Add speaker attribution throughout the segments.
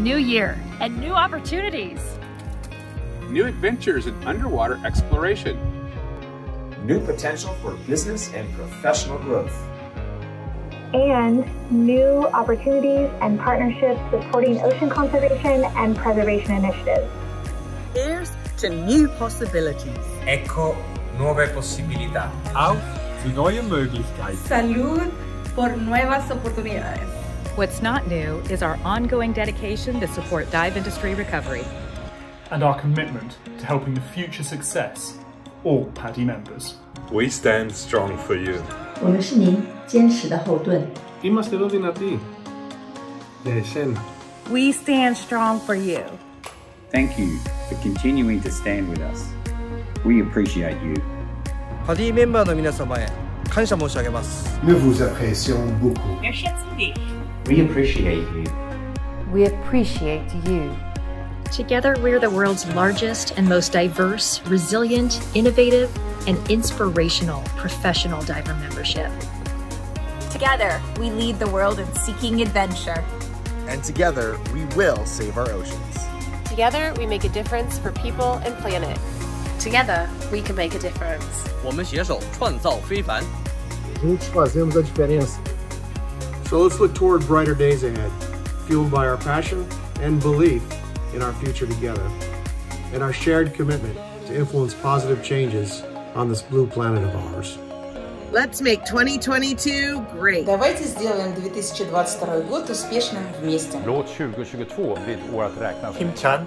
Speaker 1: new year and new opportunities.
Speaker 2: New adventures in underwater exploration.
Speaker 3: New potential for business and professional growth.
Speaker 4: And new opportunities and partnerships supporting ocean conservation and preservation initiatives.
Speaker 5: Here's to new possibilities.
Speaker 3: Ecco nuove possibilità.
Speaker 6: Auf zu neue Möglichkeiten.
Speaker 7: Salud por nuevas oportunidades.
Speaker 1: What's not new is our ongoing dedication to support dive industry recovery.
Speaker 6: And our commitment to helping the future success of all PADI members.
Speaker 8: We stand strong for you.
Speaker 9: 我们是您坚实的后盾。
Speaker 10: Είμαστε εδώ δυνατοί. Για εσένα.
Speaker 1: We stand strong for you.
Speaker 11: Thank you for continuing to stand with us. We appreciate you.
Speaker 12: PADI メンバーの皆様へ感謝申し上げます。
Speaker 13: Nous vous apprécions beaucoup.
Speaker 11: We appreciate you.
Speaker 14: We appreciate you.
Speaker 1: Together, we're the world's largest and most diverse, resilient, innovative, and inspirational professional diver membership.
Speaker 15: Together, we lead the world in seeking adventure.
Speaker 16: And together, we will save our oceans.
Speaker 17: Together, we make a difference for people and planet.
Speaker 18: Together, we can make a difference.
Speaker 12: 我们携手创造非凡。
Speaker 13: Juntos fazemos a diferença.
Speaker 10: So let's look toward brighter days ahead, fueled by our passion and belief in our future together, and our shared commitment to influence positive changes on this blue planet of ours.
Speaker 5: Let's make 2022 great.
Speaker 7: Давайте сделаем 2022 год успешным вместе.
Speaker 6: Låt 2022 bli ett år att räkna.
Speaker 8: 힘찬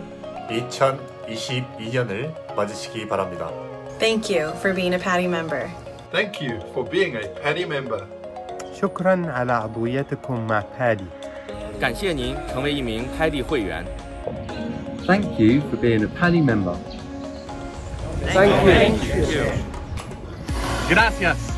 Speaker 8: 2022년을 맞으시기 바랍니다.
Speaker 18: Thank you for being a PADI member.
Speaker 8: Thank you for being a PADI member.
Speaker 19: شكراً على عضويتكم مع PADI.
Speaker 12: 感谢您成为一名 PADI 会员。
Speaker 19: Thank you for being a PADI member.
Speaker 6: Thank you. Gracias.